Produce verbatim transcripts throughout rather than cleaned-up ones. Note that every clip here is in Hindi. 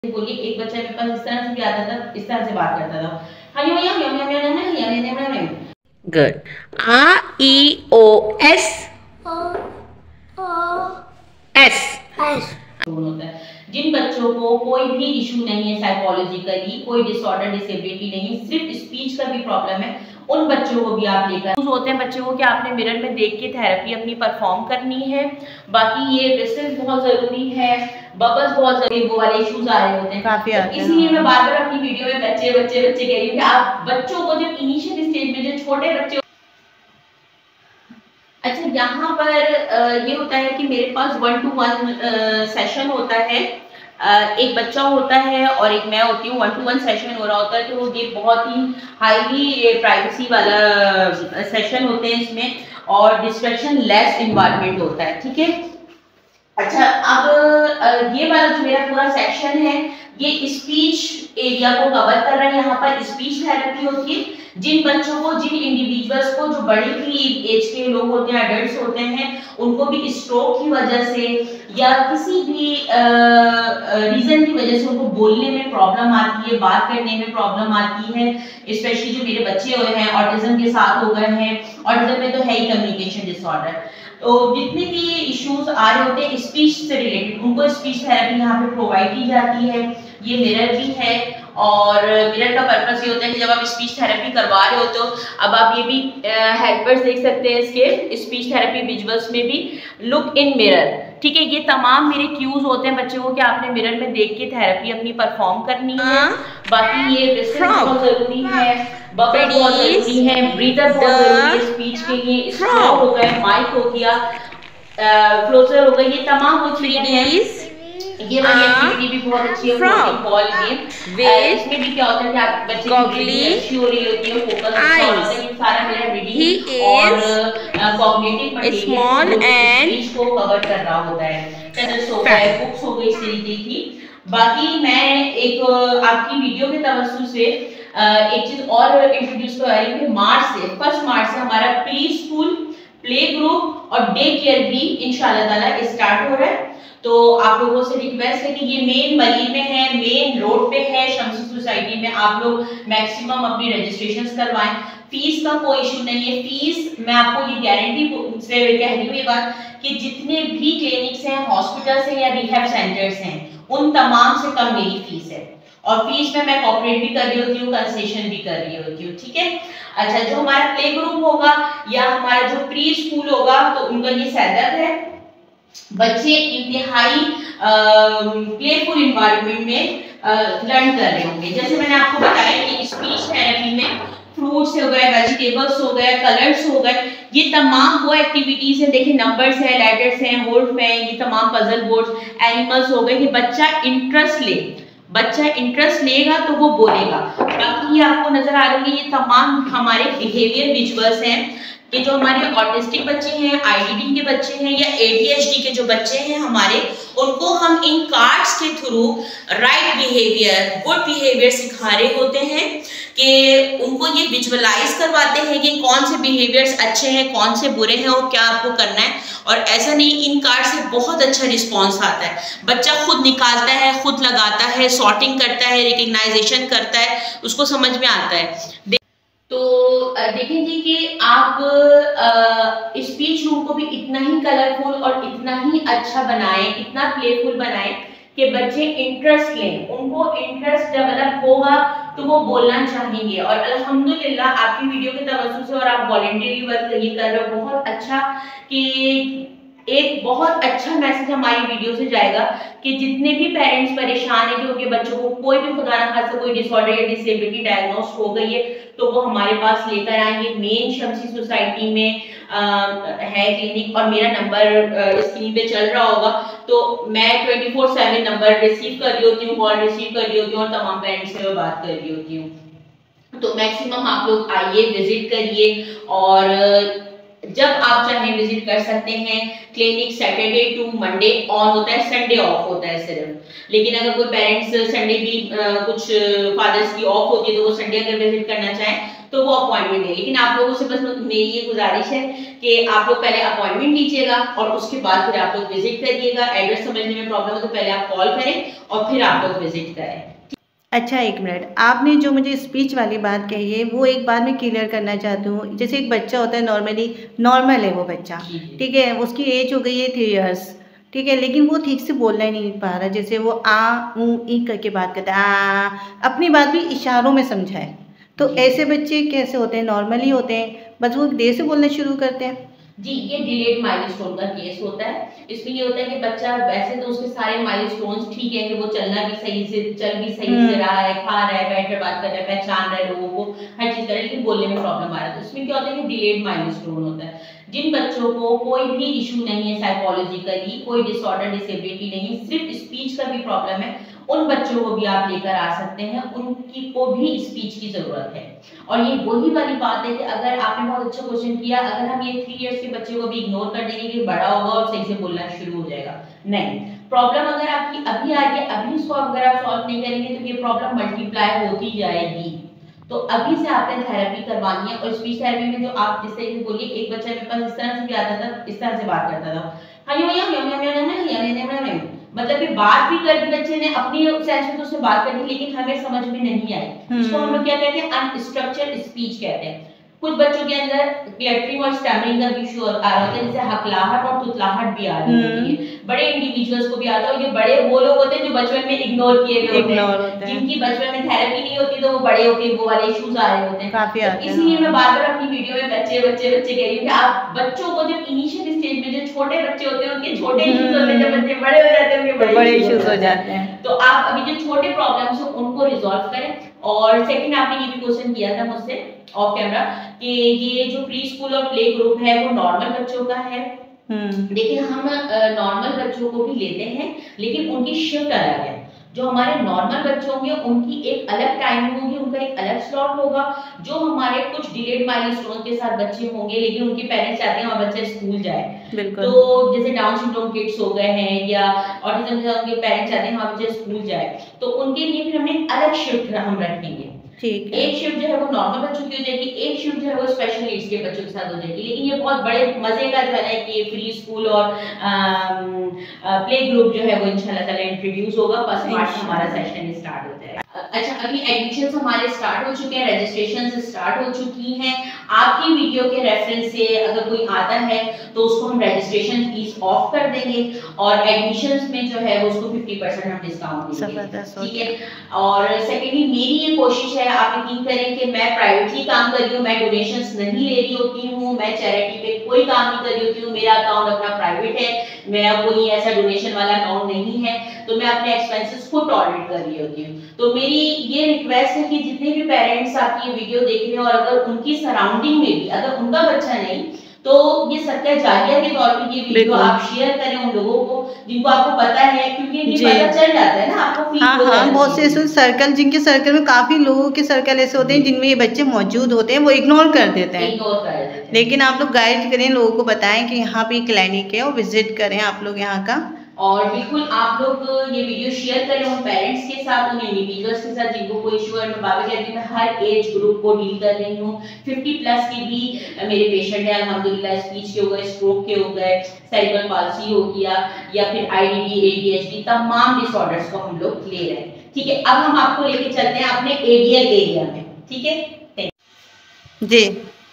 बोलिए एक बच्चा मेरे पास इस तरह से भी आता था, इस तरह से बात करता था। हाँ you you you you you you you. Good. A E O S S. होता है। जिन बच्चों को कोई भी इशू नहीं है साइकोलॉजिकली, कोई डिसऑर्डर डिसेबिलिटी नहीं, सिर्फ स्पीच का भी प्रॉब्लम है, उन बच्चों को भी आप लेकर होते हैं बच्चों को कि आपने मिरर में देख के थेरेपी अपनी परफॉर्म करनी है। बाकी ये विसल बहुत जरूरी है, बबल्स बहुत जरूरी, वो वाले इश्यूज आ रहे होते हैं काफी आते हैं। इसलिए मैं बार बार अपनी वीडियो में बच्चे बच्चे बच्चे कह रही हूँ कि आप बच्चों को जब इनिशियल स्टेज में जो छोटे बच्चे। अच्छा, यहाँ पर ये होता है कि मेरे पास वन टू वन सेशन होता है, एक बच्चा होता है और एक मैं होती हूँ, वन टू वन सेशन हो रहा होता है। तो ये बहुत ही हाईली प्राइवेसी वाला सेशन होते हैं इसमें, और डिस्ट्रैक्शन लेस इन्वायरमेंट होता है, ठीक है। अच्छा, अब ये वाला जो मेरा पूरा सेक्शन है ये स्पीच एरिया को कवर कर रहा है। यहाँ पर स्पीच थेरेपी होती है। जिन बच्चों को, जिन इंडिविजुअल्स को, जो बड़ी भी एज के लोग होते हैं, एडल्ट्स होते हैं, उनको भी स्ट्रोक की वजह से या किसी भी रीजन की वजह से उनको बोलने में प्रॉब्लम आती है, बात करने में प्रॉब्लम आती है, स्पेशली जो मेरे बच्चे हुए हैं ऑटिज्म के साथ हो गए हैं। ऑटिज्म में तो है ही कम्युनिकेशन डिसऑर्डर, तो जितने भी इश्यूज आ रहे होते हैं स्पीच से रिलेटेड, उनको स्पीच थेरेपी यहाँ पे प्रोवाइड की जाती है। ये मिरर भी है, और मिरर का पर्पस ये होता है कि जब आप स्पीच थेरेपी करवा रहे होते हो, अब आप ये भी हेल्पर्स देख सकते हैं इसके स्पीच थेरेपी विजुअल्स में भी, लुक इन मिरर, ठीक है। ये तमाम मेरे क्यूज होते हैं बच्चों को कि आपने मिरर में देख के थेरेपी अपनी परफॉर्म करनी है। बाकी ये लिसनिंग बहुत जरूरी है, बबल बहुत जरूरी है, ब्रीदर बहुत जरूरी है स्पीच के लिए, स्ट्रोक हो गया, माइक हो गया, क्लोजर हो गया, ये तमाम वो चीजें हैं। ये वाली एक्टिविटी भी बहुत अच्छी है, बॉल गेम। इसमें भी क्या होता है कि आप बच्चे की रीडिंग अच्छी हो रही होती है, फोकस अच्छा होता है, ये सारा मेरा रीडिंग और कॉग्निटिव मटेरियल स्पीच को कवर कर रहा होता है। टेस्ट हो गए, बुक्स हो गई इस तरीके की। बाकी मैं एक आपकी वीडियो के तवज्जुह से एक चीज और इंट्रोड्यूस कर रही हूँ। मार्च से, फर्स्ट मार्च से हमारा प्री स्कूल, प्ले ग्रुप और डे केयर भी इंशाल्लाह ताला स्टार्ट हो रहा है। तो आप लोगों से रिक्वेस्ट है कि ये मेन मली में है, मेन रोड पे है, शमसी सोसाइटी में। आप लोग मैक्सिमम अपनी रजिस्ट्रेशन करवाएं। फीस का कोई इशू नहीं है। फीस मैं आपको ये गारंटी से कह रही हूँ ये बात कि जितने भी क्लिनिक्स हैं, हॉस्पिटल्स हैं या रिहैब सेंटर्स हैं, उन तमाम से कम मेरी फीस है। और फीस में मैं कॉपरेट भी कर रही होती हूँ, कंसेशन भी कर रही होती हूँ, ठीक है। अच्छा, जो हमारा प्ले ग्रुप होगा या हमारा जो प्री स्कूल होगा, तो उनका ये सेटअप है। बच्चे इंतहाई प्लेफुल इन्वायरमेंट में लर्न कर रहे होंगे। जैसे मैंने आपको बताया कि स्पीच थेरेपी में फ्रूट्स हो गए, वेजिटेबल्स हो गए, कलर्स हो गए, ये तमाम वो एक्टिविटीज हैं। देखिए नंबर्स हैं, लेटर्स हैं, वर्ड में ये तमाम पजल बोर्ड्स, एनिमल्स हो गए, कि बच्चा इंटरेस्ट ले, बच्चा इंटरेस्ट लेगा तो वो बोलेगा। बाकी ये आपको नजर आ रही है, ये तमाम हमारे बिहेवियर विजुअल्स हैं कि जो हमारे ऑटिस्टिक बच्चे हैं, आईडीडी के बच्चे हैं या एडीएचडी के जो बच्चे हैं हमारे, उनको हम इन कार्ड्स के through right behaviour, good behaviour सिखा रहे होते हैं, कि उनको ये विजुअलाइज करवाते हैं कि कौन से बिहेवियर्स अच्छे हैं, कौन से बुरे हैं और क्या आपको करना है। और ऐसा नहीं, इन कार्ड से बहुत अच्छा रिस्पॉन्स आता है, बच्चा खुद निकालता है, खुद लगाता है, सॉर्टिंग करता है, रिकग्नाइजेशन करता है, उसको समझ में आता है। तो देखें जी कि आप स्पीच रूम को भी इतना ही कलरफुल और इतना ही अच्छा बनाएं, इतना प्लेफुल बनाएं कि बच्चे इंटरेस्ट लें, उनको इंटरेस्ट डेवलप होगा तो वो बोलना चाहेंगे। और अल्हम्दुलिल्लाह आपकी वीडियो के तवज्जुह से और आप वॉलंटियरली वर्क ये कर रहे हो, बहुत अच्छा, कि एक बहुत अच्छा मैसेज हमारी वीडियो से जाएगा कि जितने भी पेरेंट्स परेशान हैं कि उनके बच्चों को कोई भी खुदा ना खास्ता कोई डिसऑर्डर या डिसेबिलिटी डायग्नोस हो गई है, तो वो हमारे पास लेकर आएंगे। मेन शमसी सोसाइटी में आ, है क्लिनिक, और मेरा नंबर स्क्रीन पे चल रहा होगा। तो मैं twenty four seven number receive कर रही होती हूँ, कॉल रिसीव कर रही होती हूँ और तमाम पेरेंट्स से मैं बात कर रही होती हूँ। तो मैक्सिमम आप लोग आइए, विजिट करिए, और जब आप चाहें विजिट कर सकते हैं। Clinic Saturday to Monday on होता है, संडे ऑफ होता है सिर्फ। लेकिन अगर कोई पेरेंट्स संडे भी आ, कुछ फादर्स की ऑफ होती है, तो वो संडे अगर विजिट करना चाहें तो वो अपॉइंटमेंट है। लेकिन आप लोगों से बस मेरी ये गुजारिश है कि आप लोग पहले अपॉइंटमेंट लीजिएगा और उसके बाद फिर आप लोग विजिट करिएगा। एड्रेस समझने में प्रॉब्लम है तो पहले आप कॉल करें और फिर आप लोग विजिट करें। अच्छा एक मिनट, आपने जो मुझे स्पीच वाली बात कही है वो एक बार मैं क्लियर करना चाहती हूँ। जैसे एक बच्चा होता है, नॉर्मली नॉर्मल है वो बच्चा, ठीक है, उसकी एज हो गई है थ्री इयर्स, ठीक है, लेकिन वो ठीक से बोलना ही नहीं पा रहा। जैसे वो आ ऊ ई करके बात करता है, आ अपनी बात भी इशारों में समझाए, तो ऐसे बच्चे कैसे होते हैं? नॉर्मली होते हैं, बस वो देर से बोलना शुरू करते हैं। जी, ये डिलेड माइलस्टोन का केस होता है। इसमें ये होता है कि बच्चा वैसे तो उसके सारे माइलस्टोन्स ठीक है कि वो चलना भी सही से, चल भी सही से रहा है, खा रहा है, बैठ कर बात कर रहा है, पहचान रहा है लोगों को, हर चीज कर रहा है, लेकिन बोलने में प्रॉब्लम आ रहा है। तो इसमें क्या होता है कि डिलेड माइलस्टोन होता है। जिन बच्चों को कोई भी इशू नहीं है साइकोलॉजिकली, कोई डिसऑर्डर डिसेबिलिटी नहीं है, सिर्फ स्पीच का भी प्रॉब्लम है, उन बच्चों को भी आप लेकर आ सकते हैं। उनकी को भी स्पीच की जरूरत है। और ये वही वाली बात है कि अगर आपने बहुत अच्छा क्वेश्चन किया, अगर हम ये थ्री इयर्स के बच्चे को भी इग्नोर कर देंगे कि बड़ा होगा और सही से बोलना शुरू हो जाएगा, नहीं। प्रॉब्लम अगर आपकी अभी आ रही है, अभी इसको अगर आप सॉल्व नहीं करेंगे तो ये प्रॉब्लम मल्टीप्लाई होती जाएगी। तो अभी से आपने थेरेपी करवानी है। और स्पीच थेरेपी में जो आप जिस तरीके से बोलिए, एक बच्चा मेरे पास इस तरह से भी आता था, इस तरह से बात करता था, हाँ यो यो यो यो यो यो, मतलब कि बात भी कर दी बच्चे ने अपनी सेंस में तो उसने बात कर दी, लेकिन हमें समझ में नहीं आई। इसको हम लोग क्या कहते हैं? अनस्ट्रक्चर्ड स्पीच कहते हैं। कुछ बच्चों के अंदर क्लैटरिंग और स्टैमरिंग का भी इशू आ रहा होता है, जैसे हकलाहट और तुतलाहट भी आ रही होती है। बड़े इंडिविजुअल्स को भी आता है। ये बड़े वो लोग होते हैं जो बचपन में इग्नोर किए गए होते हैं, जिनकी बचपन में थेरेपी नहीं होती तो वो बड़े होकर वो वाले इश्यूज आ रहे होते हैं। काफी आते हैं। इसलिए मैं बार बार अपनी वीडियो में बच्चे बच्चे बच्चे कह रही हूँ कि आप बच्चों को जब इनिशियल स्टेज में जो छोटे बच्चे होते हैं उनके छोटे इश्यूज होते हैं, जब बच्चे बड़े हो जाते हैं उनके बड़े इश्यूज हो जाते हैं। तो आप अभी जो छोटे प्रॉब्लम्स हैं उनको रिजॉल्व करें। और सेकंड, आपने ये भी क्वेश्चन किया था मुझसे ऑफ कैमरा कि ये जो प्री स्कूल और प्ले ग्रुप है वो नॉर्मल बच्चों का है। देखिए, हम नॉर्मल बच्चों को भी लेते हैं, लेकिन उनकी शिफ्ट अलग है। जो हमारे नॉर्मल बच्चे होंगे उनकी एक अलग टाइमिंग होगी, उनका एक अलग स्लॉट होगा। जो हमारे कुछ डिलेड माइलस्टोन के साथ बच्चे होंगे, लेकिन उनके पेरेंट्स चाहते हैं हमारा बच्चा स्कूल जाए, तो जैसे डाउन सिंड्रोम किड्स हो गए हैं या ऑटिज्म के उनके पेरेंट्स चाहते हैं हमारा बच्चा स्कूल जाए, तो उनके लिए फिर हमने अलग शिफ्ट हम रखेंगे। ठीक है। एक शिफ्ट जो है वो नॉर्मल बच्चों की हो जाएगी, एक शिफ्ट जो है वो स्पेशल नीड्स के बच्चों के साथ हो जाएगी। लेकिन ये बहुत बड़े मजे का जो है कि प्री स्कूल और प्ले ग्रुप जो है वो इंशाल्लाह ताला इंट्रोड्यूस होगा। फर्स्ट मार्च हमारा सेशन स्टार्ट हो जाएगा। अच्छा, अभी एडमिशंस हमारे स्टार्ट हो चुके हैं, रजिस्ट्रेशंस स्टार्ट हो चुकी हैं। आपकी वीडियो के रेफरेंस से अगर कोई आता है तो उसको हम रजिस्ट्रेशन फीस ऑफ कर देंगे और एडमिशंस में जो है वो उसको फिफ्टी परसेंट हम डिस्काउंट देंगे, ठीक है। और सेकेंडली, मेरी ये कोशिश है, आप यकीन करें कि मैं प्राइवेटली काम कर रही हूँ, मैं डोनेशंस नहीं ले रही होती हूँ, मैं चैरिटी पे कोई काम नहीं कर रही होती हूँ, मेरा अकाउंट अपना प्राइवेट है, मेरा कोई ऐसा डोनेशन वाला अकाउंट नहीं है, तो मैं अपने एक्सपेंसेस को टॉलरेट कर रही होती हूँ। तो मेरी ये रिक्वेस्ट है कि जितने भी पेरेंट्स आपकी ये वीडियो देख रहे हैं और अगर उनकी सराउंडिंग में भी अगर उनका बच्चा नहीं, तो ये सत्य जारिया के तौर पे ये वीडियो आप शेयर करें उन लोगों को जिनको आपको पता है, क्योंकि ये पता चल जाता है ना आपको। हाँ हाँ, बहुत से ऐसे सर्कल, जिनके सर्कल में काफी लोगों के सर्कल ऐसे होते हैं जिनमें ये बच्चे मौजूद होते हैं, वो इग्नोर कर देते हैं, इग्नोर कर देते हैं। लेकिन आप लोग गाइड करें, लोगों को बताएं कि यहाँ पे क्लिनिक है और विजिट करें आप लोग यहाँ का। और बिल्कुल आप लोग ये वीडियो शेयर करें उन पेरेंट्स के साथ, उन इंडिविजुअल्स के साथ जिनको कोई इशू है। मैं बाबा कहती हूँ, मैं हर एज ग्रुप को डील कर रही हूँ। फिफ्टी प्लस के भी मेरे पेशेंट हैं अल्हम्दुलिल्लाह, स्पीच के हो गए, स्ट्रोक के हो गए, सेरिब्रल पाल्सी हो गया या फिर आईडीडी, एडीएचडी, तमाम डिसऑर्डर्स को हम लोग ले रहे हैं, ठीक है। अब हम आपको लेके चलते हैं अपने एडीएल एरिया में, ठीक है जी।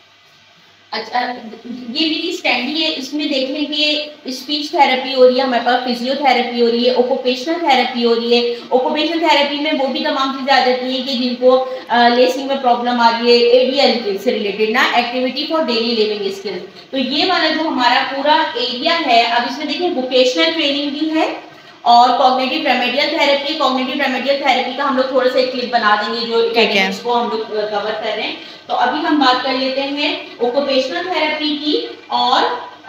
अच्छा, ये मेरी स्टैंडी है, इसमें देख लें कि स्पीच थेरेपी हो रही है, हमारे पास फिजियोथेरेपी हो रही है, ओकुपेशनल थेरेपी हो रही है। ओकुपेशनल थेरेपी में वो भी तमाम चीज़ें आ जाती हैं कि जिनको लेसिंग में प्रॉब्लम आ रही है, एडीएल से रिलेटेड ना, activity for daily living skills. तो ये वाला जो हमारा पूरा एरिया है, अब इसमें देखिए वोकेशनल ट्रेनिंग भी है और cognitive remedial therapy. Cognitive remedial therapy का हम लोग थोड़ा सा एक क्लिप बना देंगे जो टेक्निक्स को हम लोग कवर कर रहे हैं। तो अभी हम बात कर लेते हैं ओकुपेशनल थेरेपी की और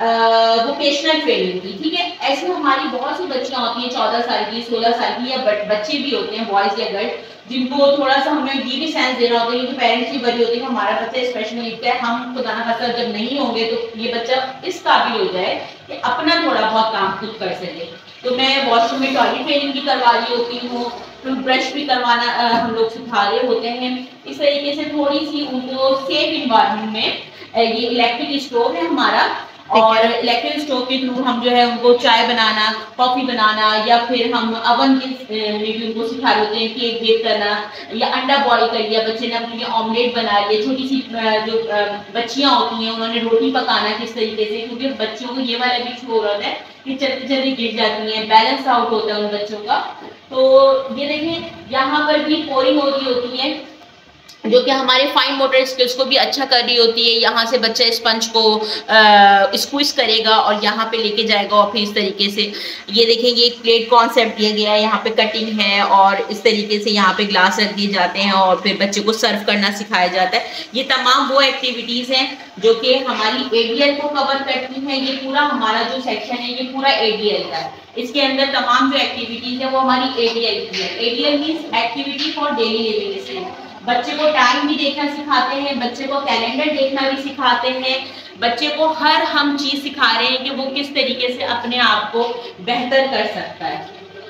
वोकेशनल ट्रेनिंग की, ठीक है। ऐसे हमारी बहुत सी बच्चियां होती हैं, चौदह साल की, सोलह साल की, या बच्चे भी होते हैं, बॉयज या गर्ल्स, जिनको थोड़ा सा हमें ये भी सेंस देना होता है, क्योंकि पेरेंट्स भी बड़ी होती है कि हमारा बच्चा स्पेशल नीड का है, हम खुदा ना खास्ता जब नहीं होंगे तो ये बच्चा इस काबिल हो जाए कि अपना थोड़ा बहुत काम खुद कर सके। तो मैं वॉशरूम में टॉयलेट ट्रेनिंग भी करवा रही होती हूँ, टूथ ब्रश भी करवाना आ, हम लोग सिखा रहे होते हैं। इस तरीके से थोड़ी सी उनको सेफ इन्वायरमेंट में, ये इलेक्ट्रिक स्टोव है हमारा, और इलेक्ट्रिक स्टोव के थ्रू हम जो है उनको चाय बनाना, कॉफ़ी बनाना, या फिर हम अवन के में भी उनको सिखा रहे होते हैं केक बेक करना, या अंडा बॉईल कर लिया बच्चे ने अपने लिए, ऑमलेट बना लिया। छोटी सी जो बच्चियाँ होती हैं उन्होंने रोटी पकाना किस तरीके से, क्योंकि बच्चियों को ये वाला भी शो होता है कि जल्दी जल्दी गिर जाती हैं, बैलेंस आउट होता है उन बच्चों का। तो ये देखें यहाँ पर भी पोरिंग हो रही होती है, जो कि हमारे फाइन मोटर स्किल्स को भी अच्छा कर रही होती है। यहाँ से बच्चा स्पंज को स्क्विज करेगा और यहाँ पे लेके जाएगा, और फिर इस तरीके से ये देखेंगे एक प्लेट कॉन्सेप्ट दिया गया है, यहाँ पे कटिंग है और इस तरीके से यहाँ पे ग्लास रख दिए जाते हैं और फिर बच्चे को सर्व करना सिखाया जाता है। ये तमाम वो एक्टिविटीज़ हैं जो कि हमारी एडीएल को कवर करती हैं। ये पूरा हमारा जो सेक्शन है ये पूरा एडीएल का है। इसके अंदर तमाम जो एक्टिविटीज़ है वो हमारी एडीएल की है। ADL means activity for daily living. इसलिए बच्चे को टाइम भी देखना सिखाते हैं, बच्चे को कैलेंडर देखना भी सिखाते हैं, बच्चे को हर हम चीज़ सिखा रहे हैं कि वो किस तरीके से अपने आप को बेहतर कर सकता है।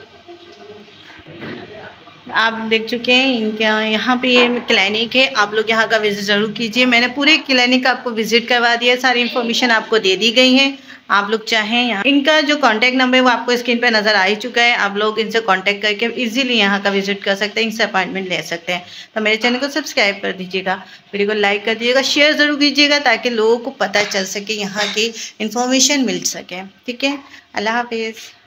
आप देख चुके हैं इनके यहाँ पे ये क्लिनिक है, आप लोग यहाँ का विजिट ज़रूर कीजिए। मैंने पूरे क्लिनिक का आपको विजिट करवा दिया, सारी इन्फॉर्मेशन आपको दे दी गई है। आप लोग चाहें यहाँ इनका जो कांटेक्ट नंबर है वो आपको स्क्रीन पे नज़र आ ही चुका है, आप लोग इनसे कांटेक्ट करके इजीली यहाँ का विजिट कर सकते हैं, इनसे अपॉइंटमेंट ले सकते हैं। तो मेरे चैनल को सब्सक्राइब कर दीजिएगा, वीडियो को लाइक कर दीजिएगा, शेयर ज़रूर कीजिएगा ताकि लोगों को पता चल सके, यहाँ की इन्फॉर्मेशन मिल सके। ठीक है, अल्लाह हाफिज़।